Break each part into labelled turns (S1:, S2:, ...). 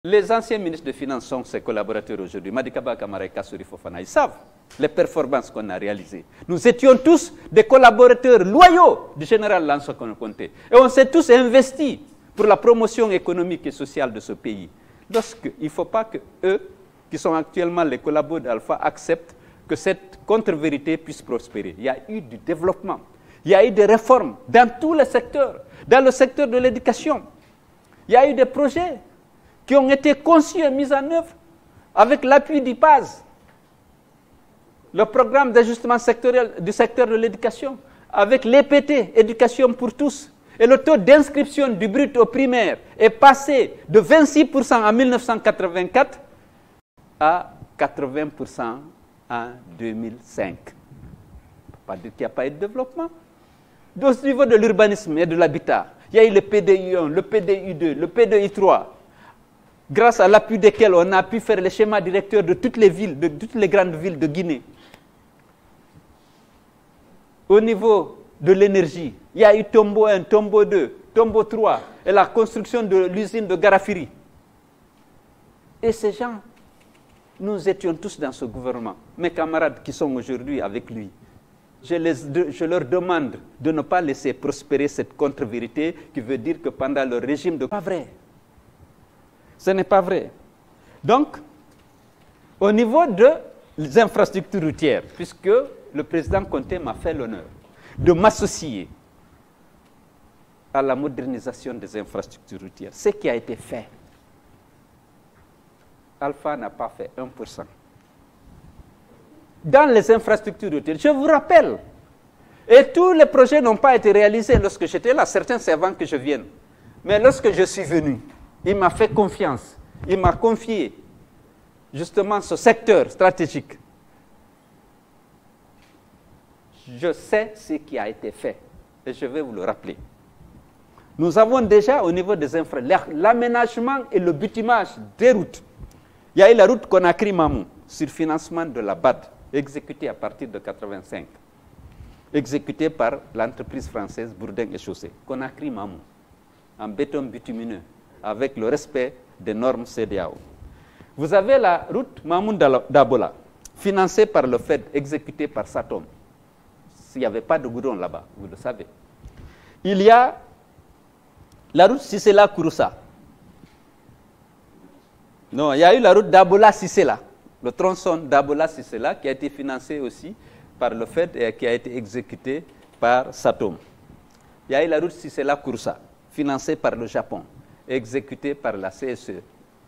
S1: Les anciens ministres des Finances sont ses collaborateurs aujourd'hui. Madikaba Kamara et Kassouri Fofana, ils savent les performances qu'on a réalisées. Nous étions tous des collaborateurs loyaux du général Lansana Conté. Et on s'est tous investis pour la promotion économique et sociale de ce pays. Il ne faut pas que eux, qui sont actuellement les collaborateurs d'Alpha, acceptent que cette contre-vérité puisse prospérer. Il y a eu du développement, il y a eu des réformes dans tous les secteurs. Dans le secteur de l'éducation, il y a eu des projets qui ont été conçus et mis en œuvre avec l'appui du PAS, le programme d'ajustement sectoriel du secteur de l'éducation, avec l'EPT, Éducation pour tous. Et le taux d'inscription du brut au primaire est passé de 26% en 1984 à 80% en 2005. On ne peut pas dire qu'il n'y a pas eu de développement. Au niveau de l'urbanisme et de l'habitat, il y a eu le PDI1, le PDI2, le PDI3, grâce à l'appui desquels on a pu faire les schémas directeurs de toutes les villes, de toutes les grandes villes de Guinée. Au niveau de l'énergie, il y a eu Tombo 1, Tombo 2, Tombo 3 et la construction de l'usine de Garafiri. Et ces gens, nous étions tous dans ce gouvernement. Mes camarades qui sont aujourd'hui avec lui, je leur demande de ne pas laisser prospérer cette contre-vérité qui veut dire que pendant le régime de... Pas vrai. Ce n'est pas vrai. Donc, au niveau des infrastructures routières, puisque le président Conté m'a fait l'honneur de m'associer à la modernisation des infrastructures routières, ce qui a été fait, Alpha n'a pas fait 1%. Dans les infrastructures routières, je vous rappelle, et tous les projets n'ont pas été réalisés lorsque j'étais là, certains c'est avant que je vienne. Mais lorsque je suis venu, il m'a fait confiance, il m'a confié justement ce secteur stratégique. Je sais ce qui a été fait et je vais vous le rappeler. Nous avons déjà au niveau des infrastructures, l'aménagement et le bitumage des routes. Il y a eu la route Conakry-Mamou sur financement de la BAD, exécutée à partir de 1985, exécutée par l'entreprise française Bourdin et Chaussée. Conakry-Mamou, en béton bitumineux, avec le respect des normes CEDEAO. Vous avez la route Mamoun-Dabola, financée par le FED, exécutée par Satom. S'il n'y avait pas de goudron là-bas, vous le savez. Il y a la route Sissela-Kouroussa. Non, il y a eu la route Dabola-Sissela, le tronçon Dabola-Sissela qui a été financé aussi par le FED et qui a été exécuté par Satom. Il y a eu la route Sissela-Kouroussa, financée par le Japon, exécutée par la CSE.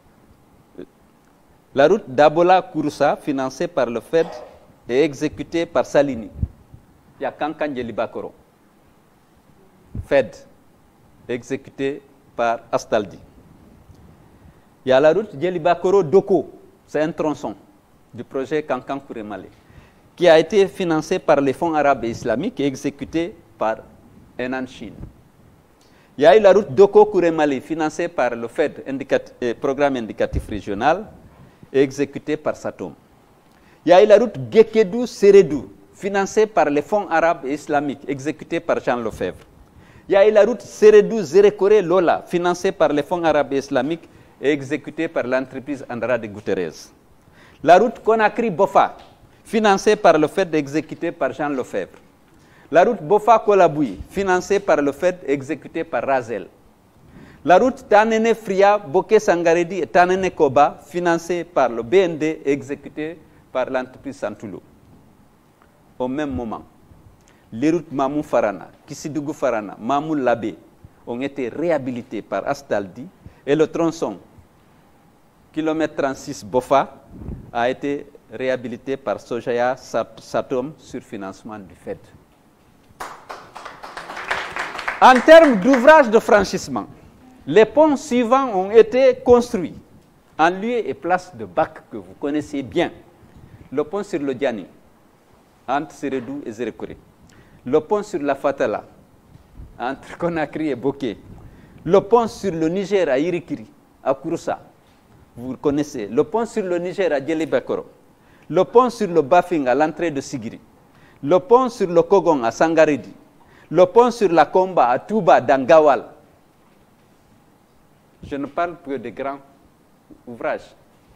S1: La route Dabola-Kouroussa, financée par le FED et exécutée par Salini. Il y a Kankan-Djelibakoro, FED, exécuté par Astaldi. Il y a la route Djelibakoro-Doko, c'est un tronçon du projet Kankan-Kouremale, qui a été financé par les fonds arabes et islamiques et exécuté par Henan Chine. Il y a eu la route Doko-Kouremale, financée par le FED, programme indicatif régional, et exécutée par Satom. Il y a eu la route Gekedou-Seredou, financée par les fonds arabes et islamiques, exécutée par Jean Lefebvre. Il y a eu la route Seredou-Zerekore-Lola, financée par les fonds arabes et islamiques et exécutée par l'entreprise Andrade Guterres. La route Conakry-Bofa, financée par le FED, exécutée par Jean Lefebvre. La route Bofa-Kolaboui, financée par le FED, exécutée par Razel. La route Tanene-Fria-Boké-Sangaredi et Tanene-Koba, financée par le BND, exécutée par l'entreprise Santoulou. Au même moment, les routes Mamou-Farana, Kissidougou-Farana, Mamou-Labé ont été réhabilitées par Astaldi et le tronçon km 36 Bofa a été réhabilité par Sojaya Satom sur financement du FED. En termes d'ouvrage de franchissement, les ponts suivants ont été construits en lieu et place de Bac que vous connaissez bien. Le pont sur le Diani, entre Seredou et Zerekore. Le pont sur la Fatala, entre Conakry et Boké. Le pont sur le Niger à Irikiri, à Kouroussa. Vous le connaissez. Le pont sur le Niger à Djelibakoro. Le pont sur le Bafing à l'entrée de Sigiri. Le pont sur le Kogon à Sangaridi. Le pont sur la Komba à Touba, dans Gawal. Je ne parle que des grands ouvrage.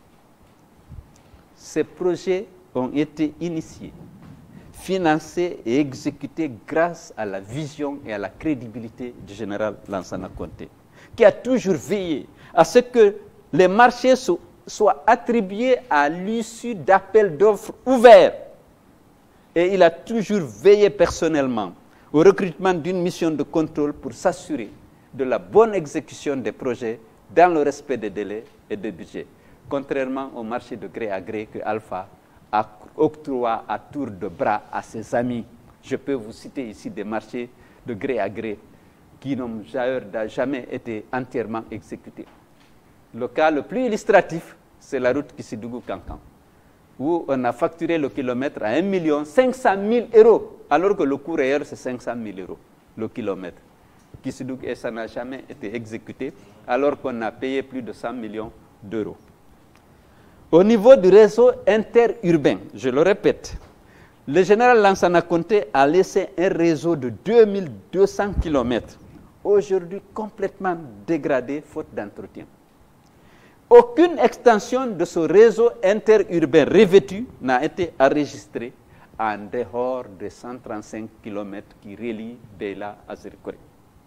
S1: Ces projets ont été initiés, financés et exécutés grâce à la vision et à la crédibilité du général Lansana Conté, qui a toujours veillé à ce que les marchés soient attribués à l'issue d'appels d'offres ouverts. Et il a toujours veillé personnellement au recrutement d'une mission de contrôle pour s'assurer de la bonne exécution des projets dans le respect des délais et des budgets, contrairement au marché de gré à gré que Alpha a octroyé à tour de bras à ses amis. Je peux vous citer ici des marchés de gré à gré qui n'ont jamais été entièrement exécutés. Le cas le plus illustratif, c'est la route Kissidougou-Kankan, où on a facturé le kilomètre à 1 500 000 €, alors que le coût réel, c'est 500 000 € le kilomètre. Kissidougou, et ça n'a jamais été exécuté, alors qu'on a payé plus de 100 millions d'euros. Au niveau du réseau interurbain, je le répète, le général Lansana Conté a laissé un réseau de 2200 km, aujourd'hui complètement dégradé faute d'entretien. Aucune extension de ce réseau interurbain revêtu n'a été enregistrée en dehors des 135 km qui relient Beila à Zirikore.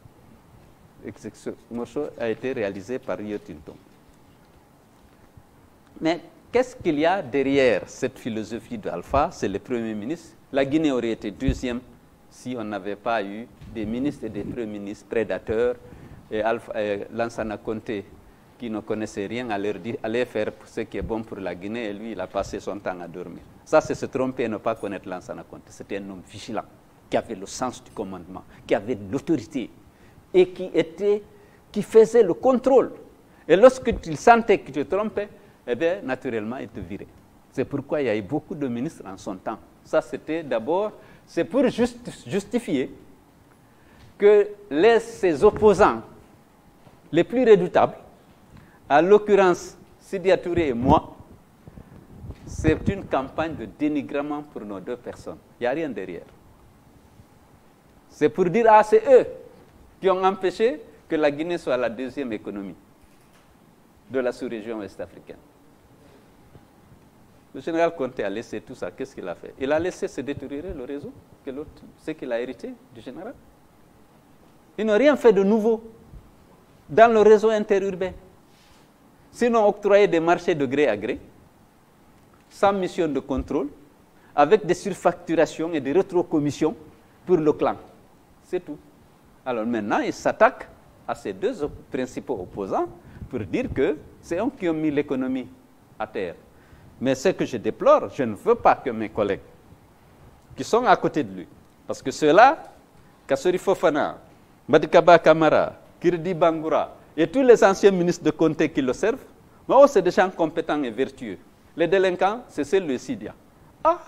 S1: Ce morceau a été réalisé par Rio Tinto. Mais qu'est-ce qu'il y a derrière cette philosophie d'Alpha? C'est le Premier ministre. La Guinée aurait été deuxième si on n'avait pas eu des ministres et des premiers ministres prédateurs et Lansana Conté, qui ne connaissait rien, à leur dire allez faire ce qui est bon pour la Guinée, et lui, il a passé son temps à dormir. Ça, c'est se tromper et ne pas connaître Lansana Conté. C'était un homme vigilant, qui avait le sens du commandement, qui avait l'autorité et qui faisait le contrôle. Et lorsqu'il sentait que tu te trompais, eh bien, naturellement, il te virait. C'est pourquoi il y a eu beaucoup de ministres en son temps. Ça, c'était d'abord, c'est pour justifier que ses opposants les plus redoutables, à l'occurrence Sidya Touré et moi, c'est une campagne de dénigrement pour nos deux personnes. Il n'y a rien derrière. C'est pour dire, ah, c'est eux qui ont empêché que la Guinée soit la deuxième économie de la sous-région ouest-africaine. Le général Conté a laissé tout ça. Qu'est-ce qu'il a fait? Il a laissé se détériorer le réseau, ce qu'il a hérité du général. Ils n'ont rien fait de nouveau dans le réseau interurbain. Sinon, octroyer des marchés de gré à gré, sans mission de contrôle, avec des surfacturations et des rétrocommissions pour le clan. C'est tout. Alors maintenant, ils s'attaquent à ces deux principaux opposants pour dire que c'est eux qui ont mis l'économie à terre. Mais ce que je déplore, je ne veux pas que mes collègues qui sont à côté de lui, parce que ceux-là, Kassori Fofana, Madikaba Kamara, Kirdi Bangoura, et tous les anciens ministres de Conté qui le servent, c'est des gens compétents et vertueux. Les délinquants, c'est celle de Sidya. Ah!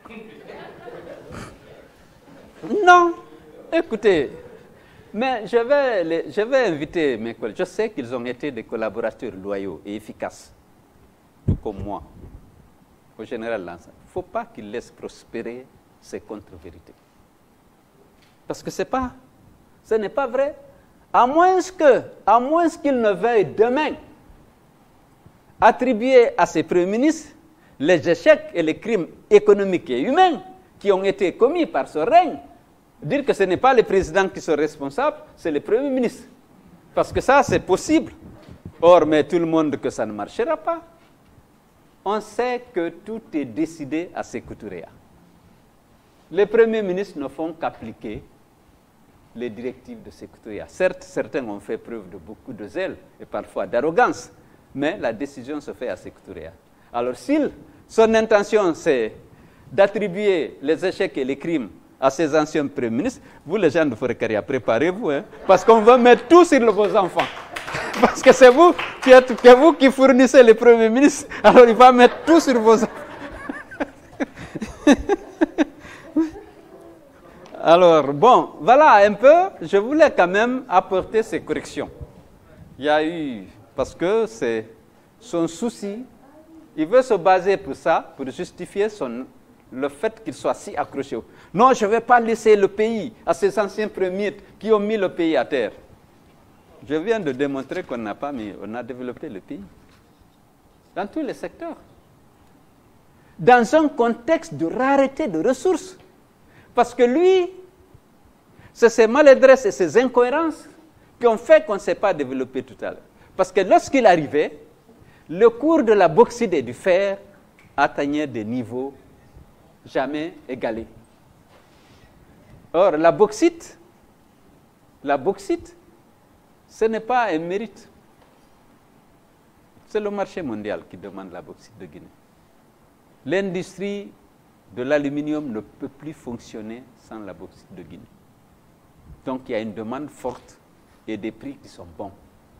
S1: Non! Écoutez, mais je vais inviter mes collègues. Je sais qu'ils ont été des collaborateurs loyaux et efficaces, tout comme moi, au général Lansana. Il ne faut pas qu'ils laissent prospérer ces contre-vérités. Parce que ce n'est pas vrai. À moins qu'ils ne veuillent demain attribuer à ces premiers ministres les échecs et les crimes économiques et humains qui ont été commis par ce règne, dire que ce n'est pas les présidents qui sont responsables, c'est les premiers ministres. Parce que ça, c'est possible. Or, mais tout le monde que ça ne marchera pas. On sait que tout est décidé à Sékou Touré. Les premiers ministres ne font qu'appliquer les directives de Sékou Touré. Certes, certains ont fait preuve de beaucoup de zèle et parfois d'arrogance, mais la décision se fait à Sékou Touré. Alors, si son intention, c'est d'attribuer les échecs et les crimes à ces anciens premiers ministres, vous, les gens de Forécaria, préparez-vous, parce qu'on va mettre tout sur vos enfants. Parce que c'est vous qui fournissez les premiers ministres, alors il va mettre tout sur vos enfants. Alors, bon, voilà un peu, je voulais quand même apporter ces corrections. Il y a eu, parce que c'est son souci, il veut se baser pour ça, pour justifier le fait qu'il soit si accroché. Non, je ne vais pas laisser le pays à ces anciens premiers qui ont mis le pays à terre. Je viens de démontrer qu'on n'a pas mis, on a développé le pays. dans tous les secteurs. Dans un contexte de rareté de ressources. Parce que lui, c'est ses maladresses et ses incohérences qui ont fait qu'on ne s'est pas développé tout à l'heure. Parce que lorsqu'il arrivait, le cours de la bauxite et du fer atteignait des niveaux jamais égalés. Or, la bauxite, ce n'est pas un mérite. C'est le marché mondial qui demande la bauxite de Guinée. L'industrie de l'aluminium ne peut plus fonctionner sans la bauxite de Guinée. Donc, il y a une demande forte et des prix qui sont bons.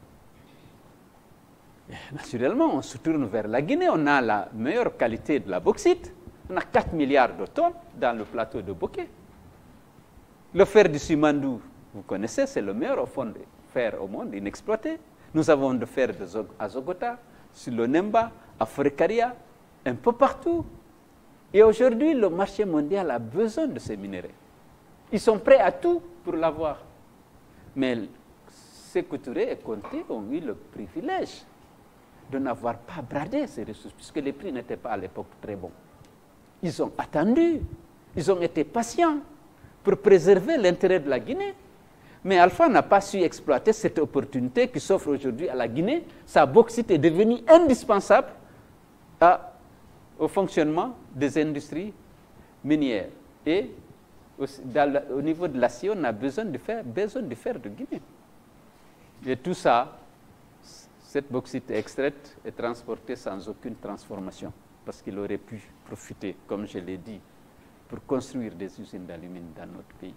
S1: Et naturellement, on se tourne vers la Guinée. On a la meilleure qualité de la bauxite. On a 4 milliards de tonnes dans le plateau de Bokeh. Le fer du Simandou, vous connaissez, c'est le meilleur fond de fer au monde, inexploité. Nous avons de fer à Zogota, sur le Nemba, à Forekaria, un peu partout. Et aujourd'hui, le marché mondial a besoin de ces minéraux. Ils sont prêts à tout pour l'avoir. Mais ces couturiers et Conté ont eu le privilège de n'avoir pas bradé ces ressources, puisque les prix n'étaient pas à l'époque très bons. Ils ont attendu, ils ont été patients pour préserver l'intérêt de la Guinée. Mais Alpha n'a pas su exploiter cette opportunité qui s'offre aujourd'hui à la Guinée. Sa bauxite est devenue indispensable au fonctionnement des industries minières. Et au niveau de l'acier, on a besoin du fer de Guinée. Et tout ça, cette bauxite est extraite et transportée sans aucune transformation, parce qu'il aurait pu profiter, comme je l'ai dit, pour construire des usines d'aluminium dans notre pays.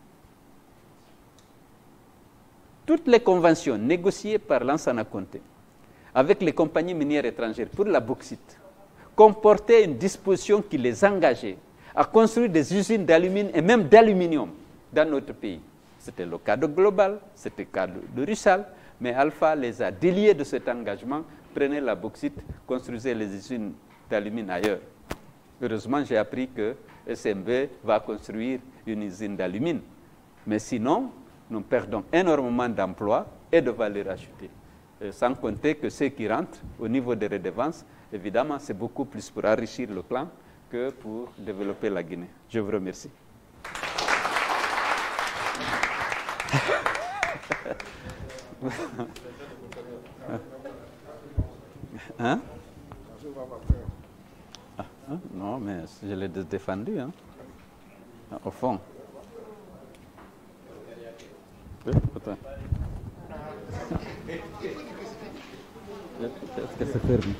S1: Toutes les conventions négociées par Lansana Conté avec les compagnies minières étrangères pour la bauxite comportaient une disposition qui les engageait à construire des usines d'aluminium et même d'aluminium dans notre pays. C'était le cas de Global, c'était le cas de Rusal, mais Alpha les a déliés de cet engagement, prenait la bauxite, construisait les usines d'aluminium ailleurs. Heureusement, j'ai appris que SMB va construire une usine d'aluminium. Mais sinon, nous perdons énormément d'emplois et de valeur ajoutée. Sans compter que ceux qui rentrent au niveau des redevances, évidemment, c'est beaucoup plus pour enrichir le clan que pour développer la Guinée. Je vous remercie. Hein? Non, mais je l'ai défendu. Hein? Au fond. Est-ce que c'est fermé?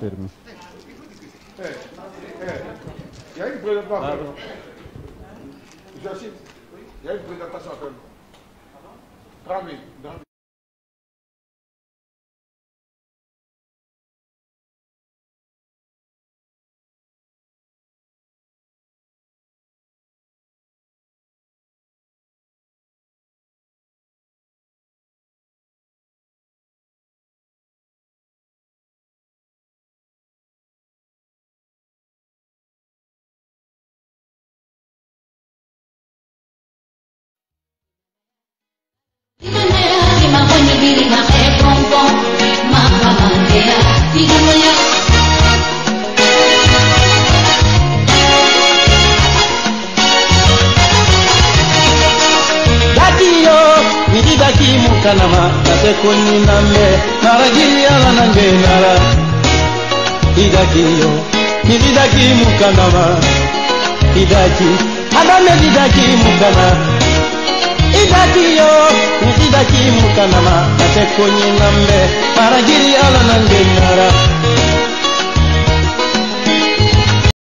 S2: Il y a une présentation. Il y a une présentation à faire. 30 minutes.
S3: Idaki mukanama nate kuni nambe naragiri ala nange nara idaki yo idaki mukanama idaki adame idaki mukana idaki yo idaki mukanama nate kuni nambe naragiri ala nange nara